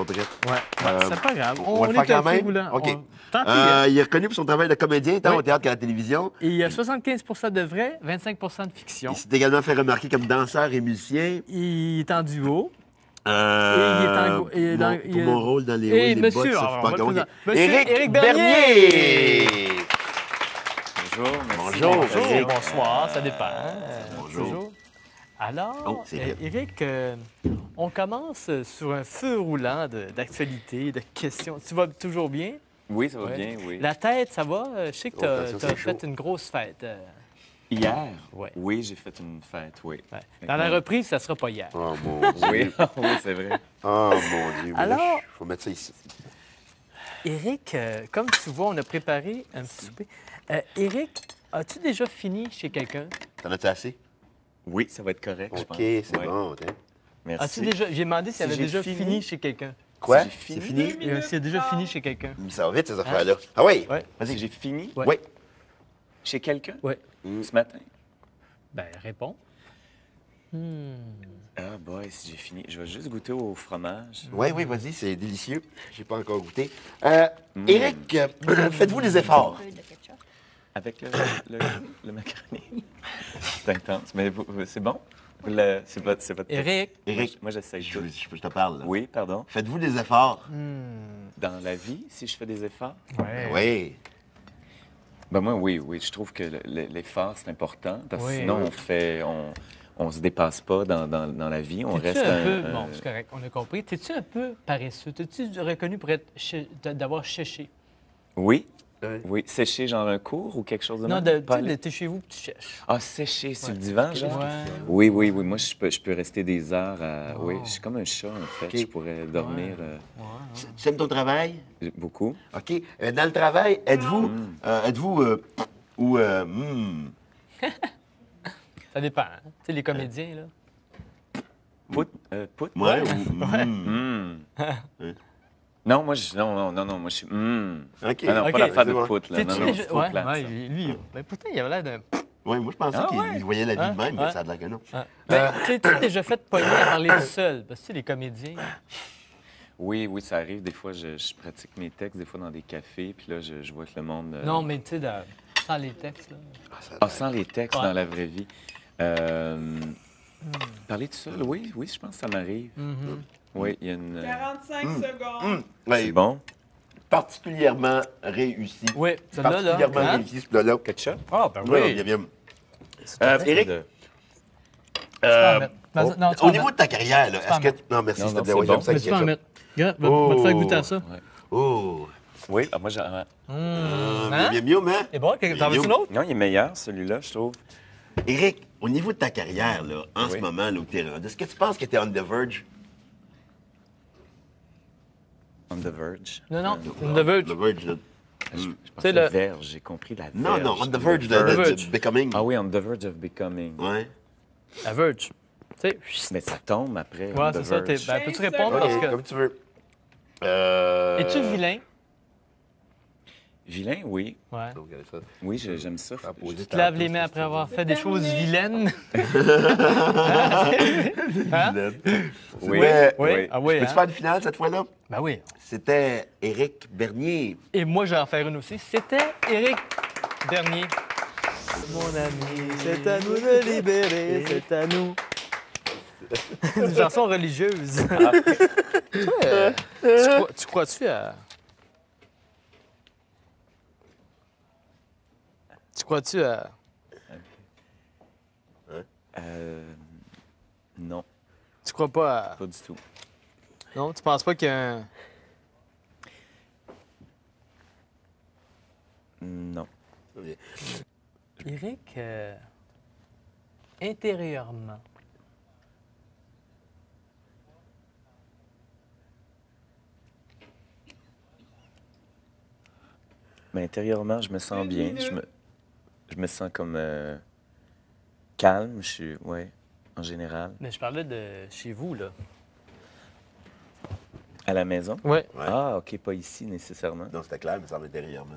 prêt. Ouais, c'est pas grave. On va le faire est un quand même? feu roulant. OK. Tant pis. Hein. Il est reconnu pour son travail de comédien, tant Oui. au théâtre qu'à la télévision. Et il y a 75 de vrai, 25 de fiction. Il s'est également fait remarquer comme danseur et musicien. Il est en duo. Pour mon rôle dans les hauts et les bas de monsieur, Sophie Paquin. OK. Monsieur Éric Bernier. Bernier! Bonjour, merci. Bonjour, Bonjour, Éric. bonsoir, ça dépend. Bonjour. Toujours. Alors, Oh, c'est vrai. Éric, on commence sur un feu roulant d'actualité, de questions. Tu vas toujours bien? Oui, ça va Ouais. bien, oui. La tête, ça va? Je sais que tu attention, as c'est fait chaud. une grosse fête. Hier? Ouais. Oui, j'ai fait une fête, oui. Ouais. Dans la reprise, ça sera pas hier. Oh mon Dieu. Oui, oui, c'est vrai. Oh mon Dieu. Alors- Il faut mettre ça ici. Éric, comme tu vois, on a préparé un petit souper. Éric, as-tu déjà fini chez quelqu'un? T'en as-tu assez? Oui, ça va être correct, je OK, pense. c'est Ouais. bon. Hein. Merci. As-tu déjà... J'ai demandé s'il Si avait j'ai déjà fini- fini chez quelqu'un. Quoi? j'ai C'est fini? fini? S'il a déjà fini chez quelqu'un. Ça va vite, ces affaires-là. Ah oui? Ouais. Vas-y, j'ai fini Ouais. Oui. chez quelqu'un Ouais. ce matin. Ben, réponds. Ah, boy, si j'ai fini. Je vais juste goûter au fromage. Oui, oui, vas-y, c'est délicieux. J'ai pas encore goûté. Éric, faites-vous des efforts? Avec le macaroni. C'est intense, mais c'est bon? C'est votre... Éric, Éric, Moi, j'essaye je, tout. je te parle. Là. Oui, pardon. Faites-vous des efforts? Dans la vie, si je fais des efforts? ouais. Oui. Ben moi, oui, oui. Je trouve que l'effort, c'est important parce que Oui. sinon, on se dépasse pas dans la vie. On T'es-tu reste un peu... Bon, c'est correct, on a compris. T'es-tu un peu paresseux? T'es-tu reconnu pour être d'avoir séché? Oui, Ouais. oui. Sécher, genre un cours ou quelque chose de Non, même? Pas tu sais, aller- t'es chez vous que tu cherches. Ah, sécher sur le divan, genre? Ouais. Oui, oui, oui. Moi, je peux rester des heures à... Oh. Oui, je suis comme un chat, en fait. OK. Je pourrais dormir Tu aimes ton travail? beaucoup. OK. Dans le travail, êtes-vous... Ça dépend. Hein? Tu sais, les comédiens, là. Pout? Ouais, Non, moi, non, moi, je suis... OK. Ah non, OK. pas l'affaire C'est de bon. pout, là. T'es-tu Non, non, déjà... c'est trop Ouais, plate, ouais, ça. lui, ben, pourtant, il avait l'air d'un... Oui, moi, je pensais Ah, qu'il ouais? voyait la vie Hein? de même, mais Ouais. ça a l'air que non. Ben, t'es déjà fait pogner à parler tout seul. Parce que, tu sais, les comédiens... Oui, oui, ça arrive. Des fois, je pratique mes textes, des fois dans des cafés, puis là, je vois que le monde... Non, mais tu sais, sans les textes, là. Ah, sans les textes Ouais. dans la vraie vie. Parler tout seul, oui, oui, je pense que ça m'arrive. Oui, il y a une... 45 secondes. Ouais, C'est bon? particulièrement réussi. Oui, celle-là, là. Particulièrement Hein? réussi, celui-là. Ketchup? Ah, ben Oui, oui. bien, bien. Éric? Éric, Tu peux en mettre. Vas-y, non, tu peux au en niveau mettre. de ta carrière, là, peux en est-ce que... Non, merci, Non, s'il te non, plaît. c'est Ouais, j'aime bon. ça Mais avec tu peux en ketchup. mettre. Regarde, va te faire goûter à ça. Ouais. Oh! Oui, moi, j'ai... Hein? Bien, mieux, hein? C'est bon? T'en veux-tu une autre? Non, il est meilleur, celui-là, je trouve. Éric, au niveau de ta carrière, là, en ce Oui. moment, là, où t'es rendu, est-ce que tu penses que t'es on the verge? On the verge. Non, non, on the verge. The verge, là. Je sais, pensais le- verge, j'ai compris la verge. Non, non, on the Le verge de becoming. Ah oui, on the verge of becoming. Ouais. La verge. Tu sais, Mais ça tombe après. ouais, on the c'est ça. verge. Ben, peux-tu répondre? OK, Parce que... comme tu veux. Es-tu vilain? Vilain, oui. Ouais. Oui, j'aime ça. Tu te laves les mains après avoir fait des choses vilaines? Hein? Oui. Mais, Oui. Ah oui, peux-tu hein? faire une finale cette fois-là? Ben oui. C'était Éric Bernier. Et moi, je vais en faire une aussi. C'était Éric Bernier. Mon ami, c'est à nous de libérer, c'est à nous. Une chanson religieuse. Toi, tu crois-tu à... Tu crois-tu à... Non, Tu crois pas à... pas du tout. Non, tu penses pas qu'il y a un... Non. Éric, intérieurement, Mais intérieurement, je me sens bien. Je me sens comme calme. Je suis, ouais, en général. mais je parlais de chez vous, là. À la maison? Oui. Ouais. Ah, OK, pas ici nécessairement. Non, c'était clair, mais ça intérieurement.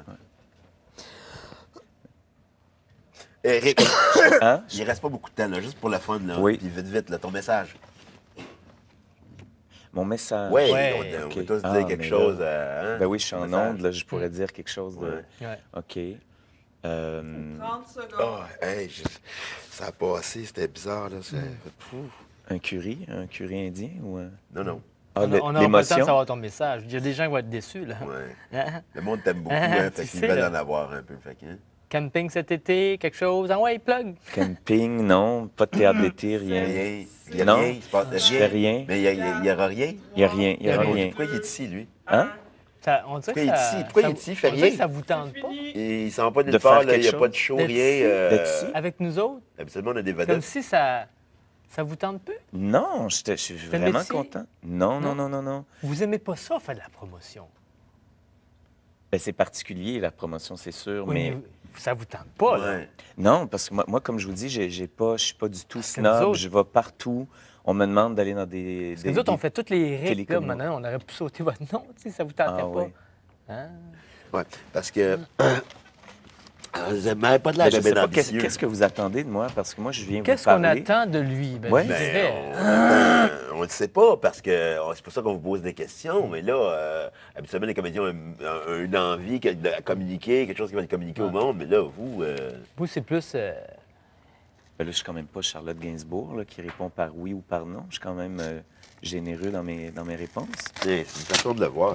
Éric, Hein? il reste pas beaucoup de temps, là, juste pour le fun, là. Oui. Puis vite, vite, là, ton message. Mon message. Ouais, Ouais. on Ok. peut tous Ah, dire quelque mais chose. là- Hein? Ben oui, je suis en Message. onde, là, je pourrais dire quelque chose de... Ouais. Ouais. OK. Euh, 30 secondes. Ah, hey, ça a passé, c'était bizarre, là. un curry indien ou... Non, non. Ah, On n'aura pas le temps de l'émotion? savoir ton message. Il y a des gens qui vont être déçus, là. Ouais. Hein? Le monde t'aime beaucoup, Ah, hein, tu fait qu'ils sais, veulent là. en avoir un peu. Fait que, hein. Camping cet été, quelque chose. Ah ouais, plug. Camping, non. Pas de théâtre d'été, rien. Rien. Il y a Non, rien, il se passe je fais rien. Mais il y aura rien. Il n'y a rien, il n'y aura Mon Dieu, rien. pourquoi il est ici, lui? Hein? On dirait Pourquoi que il est ça, ici? Pourquoi ça- il est ici? Il fait on dirait que rien. ça vous tente pas. Il s'en va pas De nulle part, faire là, il n'y a quelque pas de chose? show, D'être rien. ici? D'être ici? Avec nous autres, Habituellement, on a des comme vedettes. si ça vous tente peu. Non, je suis le vraiment métier? content. Non, non, Non? non, non, non. Vous aimez pas ça, faire de la promotion? Ben, c'est particulier, la promotion, c'est sûr, Oui, mais... mais ça vous tente pas, là. Ouais. Non, parce que moi, comme je vous dis, je suis pas du tout que nous snob. autres- Je vais partout. On me demande d'aller dans des... Parce que nous autres, on fait toutes les règles. Là, télécommunications. maintenant, on aurait pu sauter votre nom, tu sais, ça vous tentait Ah, pas. oui. Hein? Ouais, parce que. Vous n'avez pas de Ben, l'air je de sais bien pas, ambitieux. qu'est-ce que vous attendez de moi? Parce que moi, je viens vous Qu'est-ce qu'on parler. attend de lui? Ben, Ouais. je Ben, dirais, on ne le sait pas, parce que c'est pour ça qu'on vous pose des questions. Mais là, habituellement, les comédiens ont une envie de communiquer, quelque chose qui va être communiqué au monde. Mais là, vous. vous, c'est plus... Ben là, je suis quand même pas Charlotte Gainsbourg là, qui répond par oui ou par non. Je suis quand même généreux dans mes réponses. C'est une façon de le voir.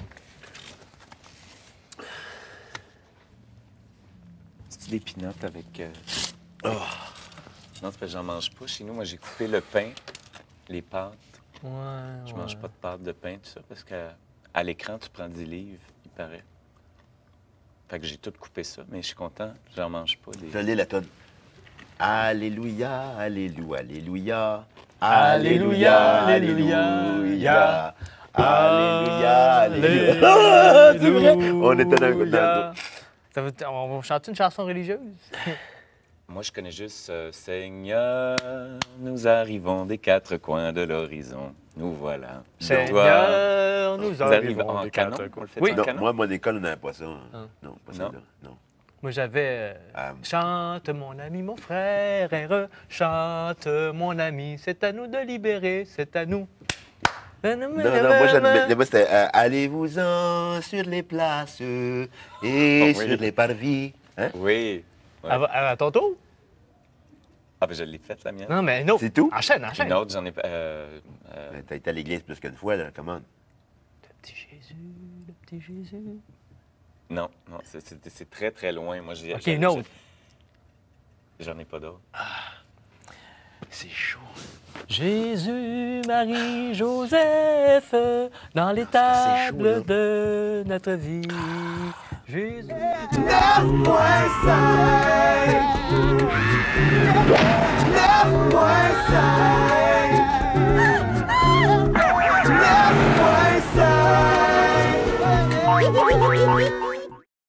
C'est-tu des pinottes avec... Non, c'est parce que j'en mange pas. Chez nous, moi, j'ai coupé le pain, les pâtes. Ouais, Je ouais. mange pas de pâtes de pain, tout ça, parce qu'à l'écran, tu prends 10 livres, il paraît. Fait que j'ai tout coupé ça, mais je suis content, j'en mange pas. Je lis la tonne. Alléluia, alléluia, alléluia. Alléluia, alléluia. Alléluia, alléluia. C'est vrai. On était dans le On chante une chanson religieuse? Moi, je connais juste Seigneur, nous arrivons des quatre coins de l'horizon. Nous voilà. Seigneur, nous arrivons en des canon. quatre On coins. le fait Oui. en Non, canon? moi, mon école, on n'avait pas ça. Ah. Non, pas Non. ça. Non. Moi, j'avais Ah. Chante, mon ami, mon frère, chante, mon ami, c'est à nous de libérer, c'est à nous. Non, moi c'était allez-vous-en sur les places et oui. sur les parvis. Hein? Oui. Ouais. À ton tour? Ah, ben je l'ai faite, la mienne. Non, mais non. C'est tout? Enchaîne. Une autre, j'en ai pas. T'as été à l'église plus qu'une fois, là, comment? Le petit Jésus, le petit Jésus. Non, c'est très, très loin. Moi, j'ai. OK, une autre. J'en ai pas d'autres. C'est chaud. Jésus, Marie, Joseph, dans les c'est chaud, là. tables de notre vie. Jésus. 9.5